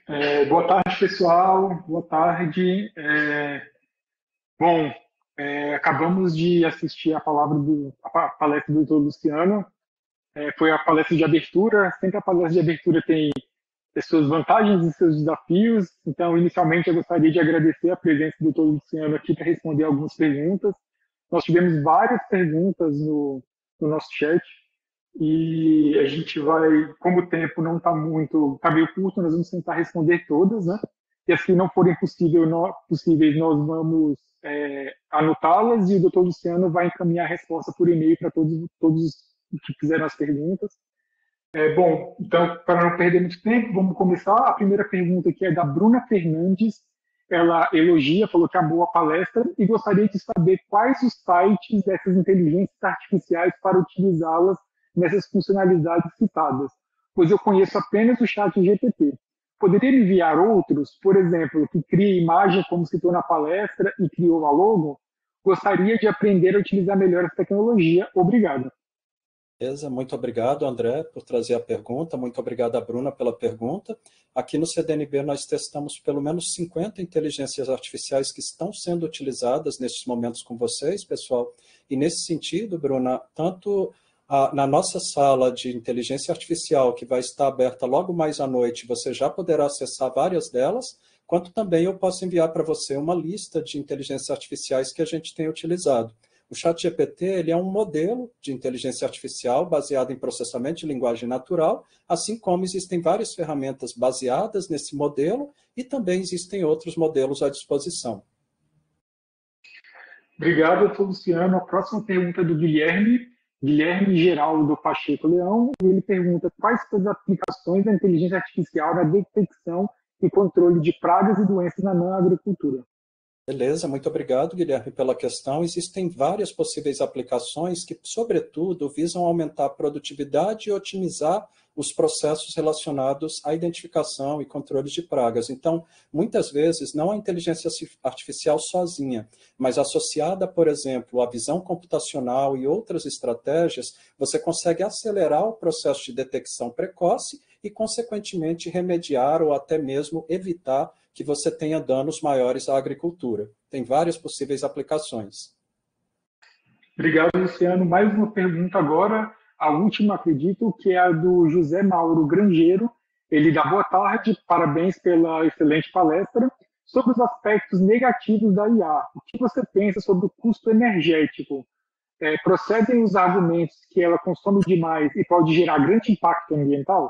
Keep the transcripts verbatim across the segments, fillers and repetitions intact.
É, boa tarde, pessoal. Boa tarde. É, bom, é, acabamos de assistir a palavra do, a pa- palestra do doutor Luciano. É, foi a palestra de abertura. Sempre a palestra de abertura tem as suas vantagens e seus desafios. Então, inicialmente, eu gostaria de agradecer a presença do doutor Luciano aqui para responder algumas perguntas. Nós tivemos várias perguntas no, no nosso chat. E a gente vai, como o tempo não está muito, está meio curto, nós vamos tentar responder todas, né? E assim não forem possível, nó- possíveis, nós vamos é, anotá-las e o doutor Luciano vai encaminhar a resposta por e-mail para todos, todos que fizeram as perguntas. É, bom, então, para não perder muito tempo, vamos começar. A primeira pergunta aqui é da Bruna Fernandes. Ela elogia, falou que amou a palestra e gostaria de saber quais os sites dessas inteligências artificiais para utilizá-las nessas funcionalidades citadas, pois eu conheço apenas o chat G P T. Poderia me enviar outros, por exemplo, que cria imagem como citou na palestra e criou a logo? Gostaria de aprender a utilizar melhor essa tecnologia. Obrigado. Beleza, muito obrigado, André, por trazer a pergunta. Muito obrigado a Bruna pela pergunta. Aqui no C D N B nós testamos pelo menos cinquenta inteligências artificiais que estão sendo utilizadas nesses momentos com vocês, pessoal. E nesse sentido, Bruna, tanto a, na nossa sala de inteligência artificial, que vai estar aberta logo mais à noite, você já poderá acessar várias delas, quanto também eu posso enviar para você uma lista de inteligências artificiais que a gente tem utilizado. O ChatGPT ele é um modelo de inteligência artificial baseado em processamento de linguagem natural, assim como existem várias ferramentas baseadas nesse modelo e também existem outros modelos à disposição. Obrigado, doutor Luciano. A próxima pergunta é do Guilherme, Guilherme Geraldo Pacheco Leão, e ele pergunta quais são as aplicações da inteligência artificial na detecção e controle de pragas e doenças na não agricultura. Beleza, muito obrigado, Guilherme, pela questão. Existem várias possíveis aplicações que, sobretudo, visam aumentar a produtividade e otimizar os processos relacionados à identificação e controle de pragas. Então, muitas vezes, não a inteligência artificial sozinha, mas associada, por exemplo, à visão computacional e outras estratégias, você consegue acelerar o processo de detecção precoce e, consequentemente, remediar ou até mesmo evitar que você tenha danos maiores à agricultura. Tem várias possíveis aplicações. Obrigado, Luciano. Mais uma pergunta agora, a última, acredito, que é a do José Mauro Grangeiro. Ele dá boa tarde, parabéns pela excelente palestra. Sobre os aspectos negativos da I A, o que você pensa sobre o custo energético? É, procedem os argumentos que ela consome demais e pode gerar grande impacto ambiental?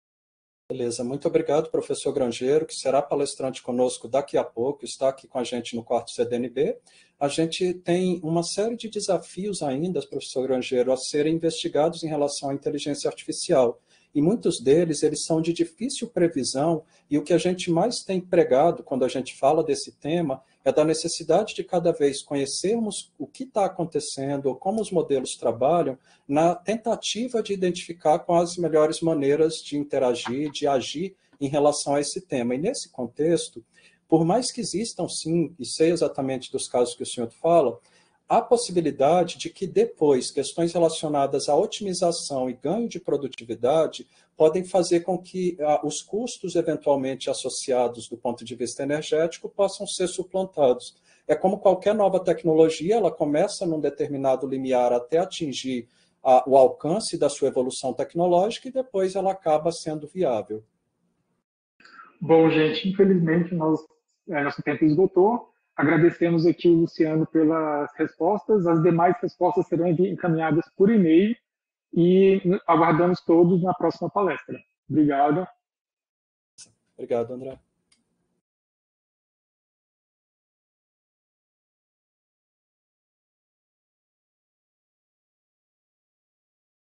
Beleza, muito obrigado, professor Grangeiro, que será palestrante conosco daqui a pouco, está aqui com a gente no quarto C D N B. A gente tem uma série de desafios ainda, professor Grangeiro, a serem investigados em relação à inteligência artificial. E muitos deles, eles são de difícil previsão, e o que a gente mais tem pregado quando a gente fala desse tema é da necessidade de cada vez conhecermos o que está acontecendo, ou como os modelos trabalham, na tentativa de identificar quais as melhores maneiras de interagir, de agir em relação a esse tema. E nesse contexto, por mais que existam sim, e sei exatamente dos casos que o senhor fala, há possibilidade de que depois questões relacionadas à otimização e ganho de produtividade podem fazer com que ah, os custos eventualmente associados do ponto de vista energético possam ser suplantados. É como qualquer nova tecnologia, ela começa num determinado limiar até atingir a, o alcance da sua evolução tecnológica e depois ela acaba sendo viável. Bom, gente, infelizmente nós, é, nosso tempo esgotou. Agradecemos aqui o Luciano pelas respostas. As demais respostas serão encaminhadas por e-mail e aguardamos todos na próxima palestra. Obrigado. Obrigado, André.